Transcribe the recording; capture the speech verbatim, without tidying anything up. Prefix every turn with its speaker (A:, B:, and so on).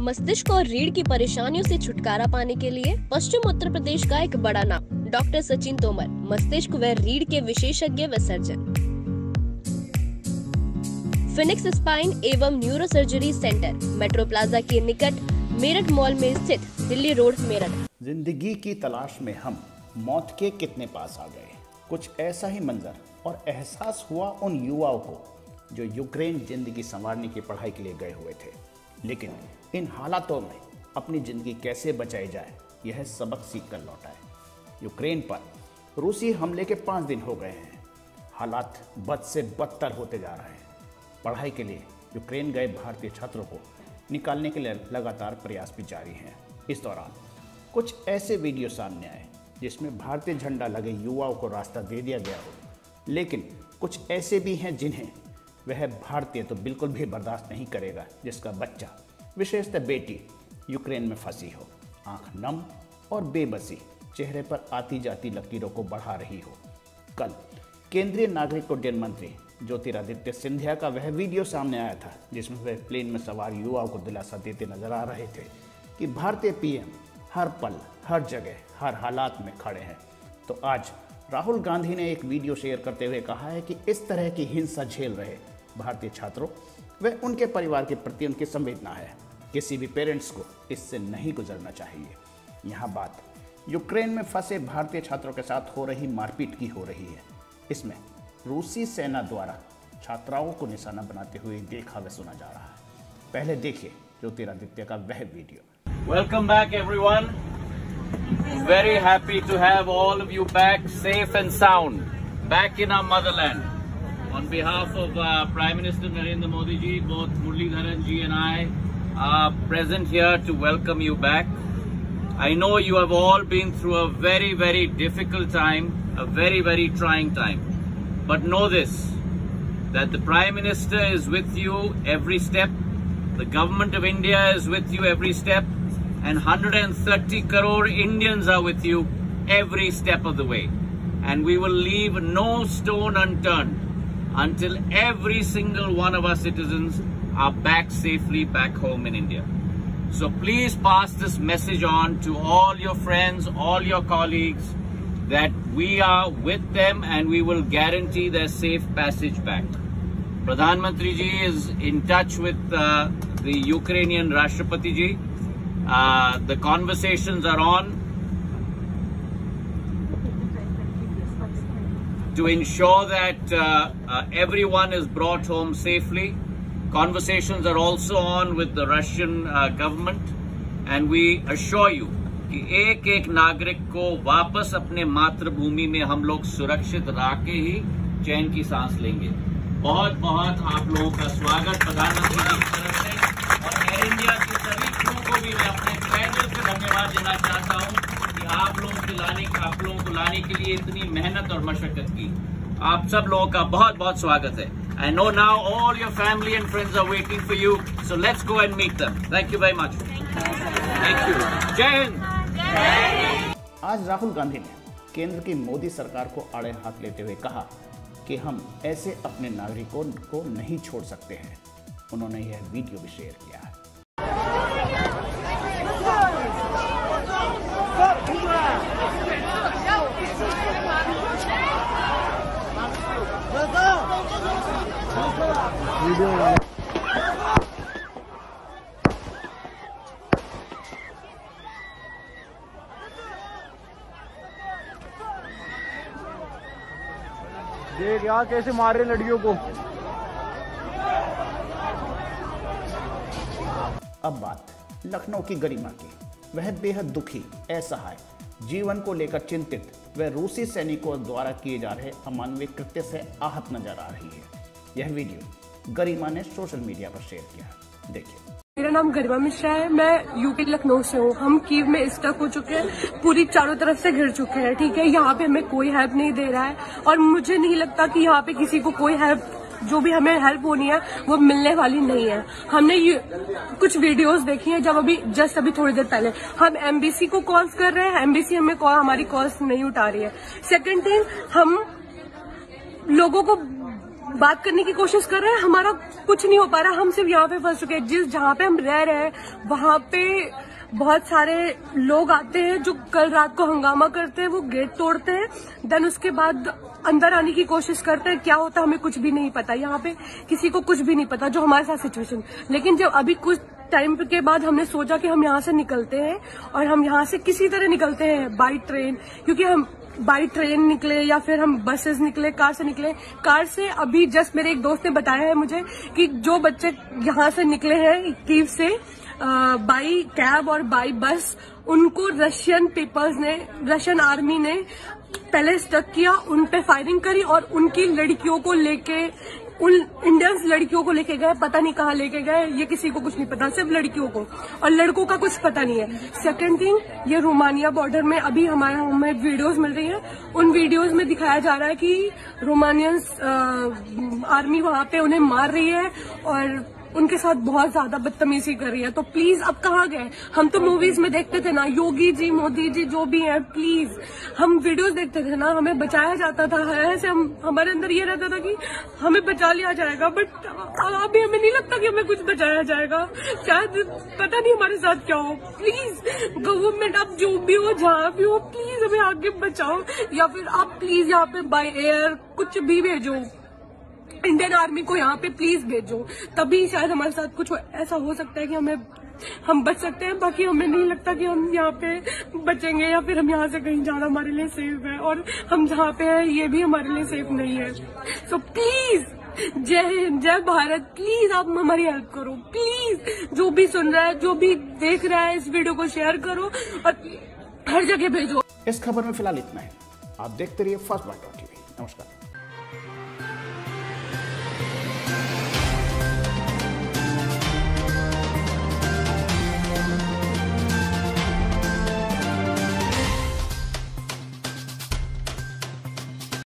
A: मस्तिष्क और रीढ़ की परेशानियों से छुटकारा पाने के लिए पश्चिम उत्तर प्रदेश का एक बड़ा नाम डॉक्टर सचिन तोमर, मस्तिष्क व रीढ़ के विशेषज्ञ व सर्जन। फिनिक्स स्पाइन एवं neuro surgery centre, metro plaza के निकट, मेरठ मॉल में स्थित, दिल्ली रोड, मेरठ।
B: जिंदगी की तलाश में हम मौत के कितने पास आ गए। कुछ ऐसा ही मंजर और एहसास हुआ उन युवाओं को जो यूक्रेन जिंदगी संवारने की पढ़ाई के लिए गए हुए थे, लेकिन इन हालातों में अपनी जिंदगी कैसे बचाई जाए, यह सबक सीख कर लौटा है। यूक्रेन पर रूसी हमले के पाँच दिन हो गए हैं। हालात बद से बदतर होते जा रहे हैं। पढ़ाई के लिए यूक्रेन गए भारतीय छात्रों को निकालने के लिए लगातार प्रयास भी जारी हैं। इस दौरान कुछ ऐसे वीडियो सामने आए जिसमें भारतीय झंडा लगे युवाओं को रास्ता दे दिया गया हो, लेकिन कुछ ऐसे भी हैं जिन्हें वह भारतीय तो बिल्कुल भी बर्दाश्त नहीं करेगा जिसका बच्चा, विशेषतः बेटी, यूक्रेन में फंसी हो। आंख नम और बेबसी चेहरे पर आती जाती लकीरों को बढ़ा रही हो। कल केंद्रीय नागरिक उड्डयन मंत्री ज्योतिरादित्य सिंधिया का वह वीडियो सामने आया था जिसमें वह प्लेन में सवार युवाओं को दिलासा देते नजर आ रहे थे कि भारतीय पीएम हर पल, हर जगह, हर हालात में खड़े हैं। तो आज राहुल गांधी ने एक वीडियो शेयर करते हुए कहा है कि इस तरह की हिंसा झेल रहे भारतीय छात्रों व उनके परिवार के प्रति उनकी संवेदना है। किसी भी पेरेंट्स को इससे नहीं गुजरना चाहिए। यहाँ बात यूक्रेन में फंसे भारतीय छात्रों के साथ हो रही मारपीट की हो रही है। इसमें रूसी सेना द्वारा छात्राओं को निशाना बनाते हुए देखा व सुना जा रहा है। पहले देखिए ज्योतिरादित्य का वह video.
C: Welcome back, everyone. Very happy to have all of you back safe and sound, back in our motherland. On behalf of uh, Prime Minister Narendra Modi ji, both Muralidharan ji and I are present here to welcome you back. I know you have all been through a very, very difficult time, a very, very trying time. But know this, that the Prime Minister is with you every step. The government of India is with you every step. And one hundred thirty crore Indians are with you every step of the way. And we will leave no stone unturned until every single one of our citizens are back safely back home in India. So please pass this message on to all your friends, all your colleagues, that we are with them and we will guarantee their safe passage back. Pradhan Mantri ji is in touch with uh, the Ukrainian Rashtrapati ji. Uh, the conversations are on to ensure that uh, uh, everyone is brought home safely. Conversations are also on with the Russian uh, government, and we assure you कि एक एक नागरिक को वापस अपने मातृभूमि में हम लोग सुरक्षित रख के ही चैन की सांस लेंगे। बहुत बहुत आप लोगों का स्वागत प्रधानमंत्री जी की तरफ से, और एयर इंडिया के सभी क्रू को भी मैं अपने पैनल से धन्यवाद देना चाहता हूं कि आप लोगों के लाने आप लोगों को लाने के लिए इतनी मेहनत और मशक्कत की। आप सब लोगों का बहुत बहुत स्वागत है। I know now all your family and friends are waiting for you, so let's go and meet them. Thank you very much. Thank you. जय हिंद।
B: आज राहुल गांधी ने केंद्र की मोदी सरकार को आड़े हाथ लेते हुए कहा कि हम ऐसे अपने नागरिकों को नहीं छोड़ सकते हैं। उन्होंने यह वीडियो भी शेयर किया है।
D: देख यार कैसे मार रहे लड़कियों को।
B: अब बात लखनऊ की गरिमा की। वह बेहद दुखी, असहाय, जीवन को लेकर चिंतित व रूसी सैनिकों द्वारा किए जा रहे अमानवीय कृत्य से आहत नजर आ रही है। यह वीडियो गरिमा ने सोशल मीडिया पर शेयर किया। देखिए।
E: मेरा नाम गरिमा मिश्रा है। मैं यूपी लखनऊ से हूँ। हम कीव में स्टक हो चुके हैं, पूरी चारों तरफ से घिर चुके हैं। ठीक है, यहाँ पे हमें कोई हेल्प नहीं दे रहा है और मुझे नहीं लगता कि यहाँ पे किसी को कोई हेल्प, जो भी हमें हेल्प होनी है वो मिलने वाली नहीं है। हमने ये कुछ वीडियोस देखी हैं, जब अभी जस्ट अभी थोड़ी देर पहले हम एमबीसी को कॉल्स कर रहे हैं, एमबीसी हमें कॉल हमारी कॉल्स नहीं उठा रही है। सेकंड थिंग, हम लोगों को बात करने की कोशिश कर रहे हैं, हमारा कुछ नहीं हो पा रहा। हम सिर्फ यहाँ पे फंस चुके हैं। जिस जहाँ पे हम रह रहे हैं वहाँ पे बहुत सारे लोग आते हैं जो कल रात को हंगामा करते हैं, वो गेट तोड़ते हैं, देन उसके बाद अंदर आने की कोशिश करते हैं। क्या होता है हमें कुछ भी नहीं पता, यहाँ पे किसी को कुछ भी नहीं पता जो हमारे साथ सिचुएशन। लेकिन जब अभी कुछ टाइम के बाद हमने सोचा कि हम यहाँ से निकलते हैं और हम यहाँ से किसी तरह निकलते हैं बाई ट्रेन, क्योंकि हम बाई ट्रेन निकले या फिर हम बसेस निकले, कार से निकले। कार से अभी जस्ट मेरे एक दोस्त ने बताया है मुझे कि जो बच्चे यहाँ से निकले हैं कीव से बाई कैब और बाई बस, उनको रशियन पीपल्स ने, रशियन आर्मी ने पहले स्टक किया, उन पे फायरिंग करी और उनकी लड़कियों को लेके, उन इंडियन लड़कियों को लेके गए। पता नहीं कहाँ लेके गए, ये किसी को कुछ नहीं पता, सिर्फ लड़कियों को, और लड़कों का कुछ पता नहीं है। सेकंड थिंग, ये रोमानिया बॉर्डर में अभी हमारे हमें वीडियोस मिल रही है, उन वीडियोस में दिखाया जा रहा है कि रोमानियंस आर्मी वहां पे उन्हें मार रही है और उनके साथ बहुत ज्यादा बदतमीजी कर रही है। तो प्लीज अब कहाँ गए? हम तो मूवीज में देखते थे ना, योगी जी, मोदी जी, जो भी हैं, प्लीज हम वीडियोस देखते थे ना, हमें बचाया जाता था। ऐसे हम, हमारे अंदर ये रहता था कि हमें बचा लिया जाएगा, बट अभी हमें नहीं लगता कि हमें कुछ बचाया जाएगा। शायद पता नहीं हमारे साथ क्या हो। प्लीज गवर्नमेंट, आप जो भी हो, जहाँ भी हो, प्लीज हमें आगे बचाओ, या फिर आप प्लीज यहाँ पे बाय एयर कुछ भी भेजो, इंडियन आर्मी को यहाँ पे प्लीज भेजो, तभी शायद हमारे साथ कुछ ऐसा हो सकता है कि हमें, हम बच सकते हैं। बाकी हमें नहीं लगता कि हम यहाँ पे बचेंगे या फिर हम यहाँ से कहीं जाना हमारे लिए सेफ है, और हम जहाँ पे हैं ये भी हमारे लिए सेफ नहीं है। सो प्लीज, जय हिंद, जय भारत, प्लीज आप हमारी हेल्प करो। प्लीज जो भी सुन रहा है, जो भी देख रहा है, इस वीडियो को शेयर करो और हर जगह भेजो।
B: इस खबर में फिलहाल इतना है। आप देखते रहिए फर्स्ट बाइट टीवी। नमस्कार।